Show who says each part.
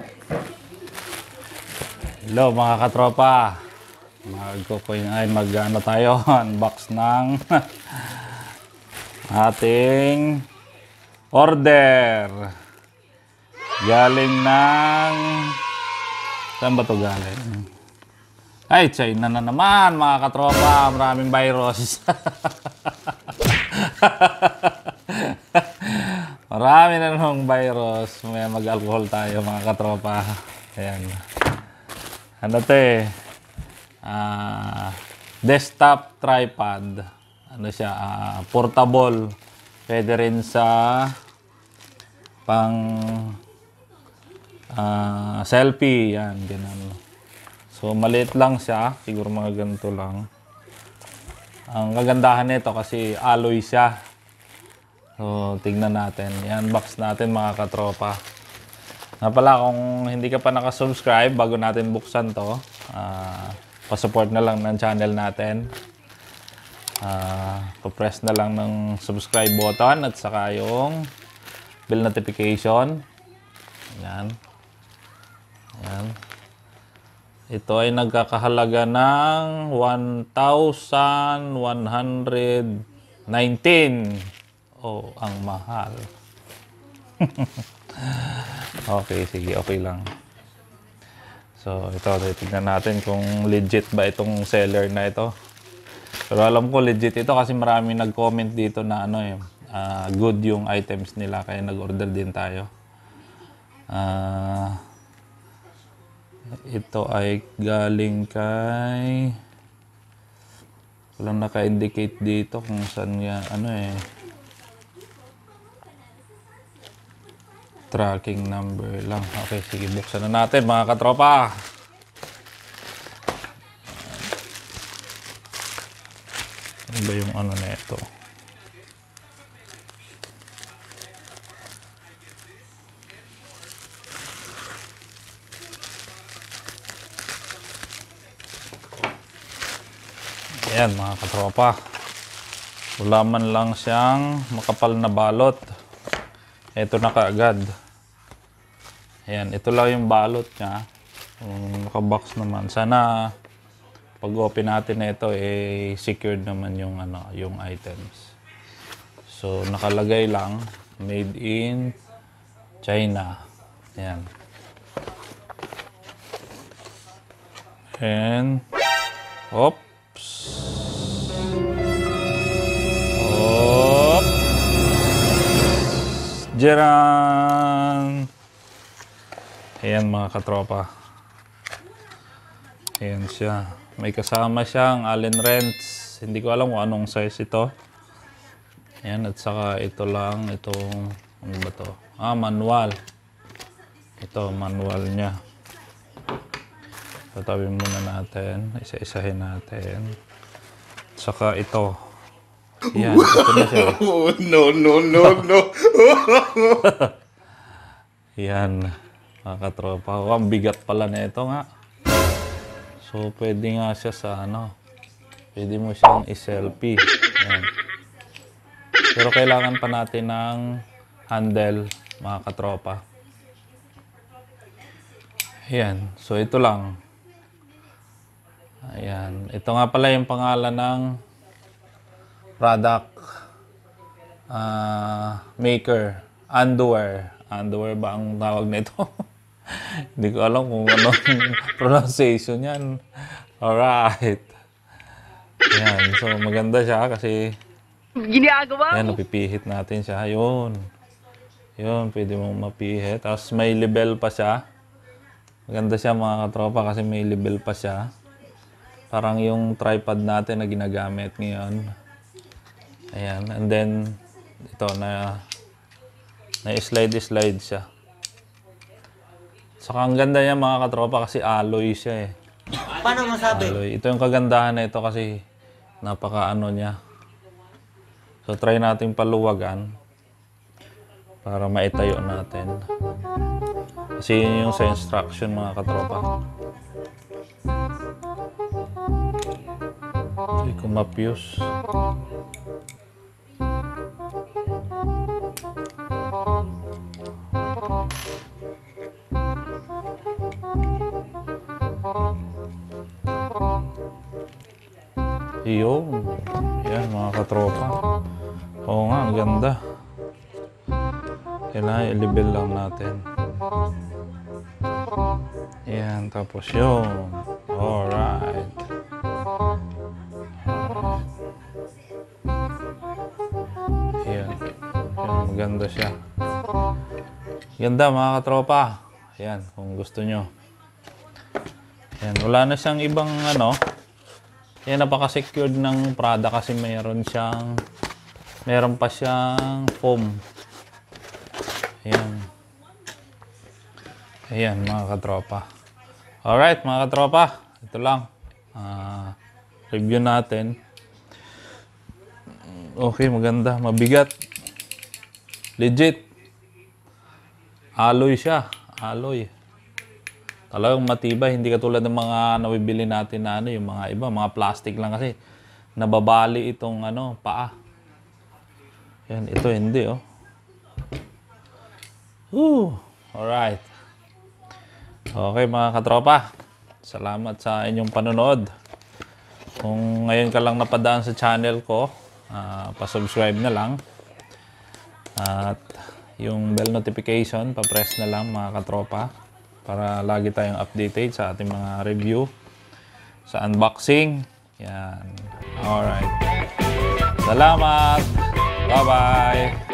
Speaker 1: Hello mga katropa. Mag-ano tayo, unbox ng ating order. Galing ng... Saan ba ito galing? Ay, China na naman mga katropa. Maraming virus. Marami na namang virus. May mag-alcohol tayo mga katropa. Ayan. Ano ito eh? Desktop tripod. Ano siya? Portable. Pwede rin sa pang selfie. Yan, ganun. So, maliit lang siya. Siguro mga ganito lang. Ang kagandahan nito kasi alloy siya. So, tignan natin. I-unbox natin mga katropa. Nga pala, kung hindi ka pa nakasubscribe, bago natin buksan to, pa-support na lang ng channel natin. Pa-press na lang ng subscribe button at saka yung bell notification. Ayan. Ayan. Ito ay nagkakahalaga ng 1,119. Oh, ang mahal. Okay, sige. Okay lang. So, ito. Tignan natin kung legit ba itong seller na ito. Pero alam ko legit ito kasi marami nag-comment dito na ano eh, good yung items nila. Kaya nag-order din tayo. Ito ay galing kay... Walang naka-indicate dito kung saan nga, ano eh. Tracking number lang. Okay, sige, buksan na natin mga katropa. Ano ba yung ano na ito? Ayan mga katropa. Wala man lang siyang makapal na balot. Ito na kaagad. Ayan, ito lang yung balot niya. Naka-box naman. Sana pag open natin na ito, eh, secured naman yung, ano, yung items. So, nakalagay lang, made in China. Ayan. And, oops. Jaran! Ayan mga katropa. Ayan siya. May kasama siyang Allen wrench. Hindi ko alam kung anong size ito. Ayan, at saka ito lang. Itong, ano ba to? Manual. Ito, manual niya. Tatawin muna natin. Isa-isahin natin. At saka ito. Yan, ito na siya. No. Yan, mga katropa. Ang bigat pala na ito nga. So, pwede nga siya sa ano. Pwede mo siyang i-selfie. Yan. Pero kailangan pa natin ng handle, mga katropa. Yan. So, ito lang. Ayan. Ito nga pala yung pangalan ng product maker. Underwear. Underwear ba ang tawag nito? Hindi ko alam kung anong pronunciation yan. Alright. Ayan. So, maganda siya kasi
Speaker 2: ginagawa
Speaker 1: yan,
Speaker 2: mo.
Speaker 1: napipihit natin siya. Yun. Yun, pwede mong mapihit. Tapos may label pa siya. Maganda siya mga katropa kasi may label pa siya. Parang yung tripod natin na ginagamit ngayon. Ayan. And then, ito na slide siya. Saka ang ganda niya mga katropa kasi alloy siya eh.
Speaker 2: Paano masabi?
Speaker 1: Alloy. Ito yung kagandahan na ito kasi napaka-ano niya. So, try natin paluwagan para maitayo natin. Kasi yun yung sa instruction mga katropa. Hindi ko ma-fuse. Yun. Yan mga katropa. Oo nga, ang ganda. Kailangan i-level lang natin. Yan, tapos yun. Alright. Yan. Yan, maganda siya. Ganda mga katropa. Yan, kung gusto nyo. Yan, wala na siyang ibang ano. Yan, napaka-secured ng Prada kasi meron pa siyang foam. Ayan. Ayan, mga katropa. Alright, mga katropa. Ito lang. Review natin. Okay, maganda. Mabigat. Legit. Alloy siya. Alloy. Talagang matibay, hindi katulad ng mga nabibili natin na ano, yung mga iba, mga plastic lang kasi nababali itong ano, paa. Yan, ito hindi oh. Alright. Okay mga katropa, salamat sa inyong panonood. Kung ngayon ka lang napadaan sa channel ko, pa-subscribe na lang. At yung bell notification, pa-press na lang mga katropa. Para lagi tayong updated sa ating mga review, sa unboxing. Yan. Alright. Salamat. Bye-bye.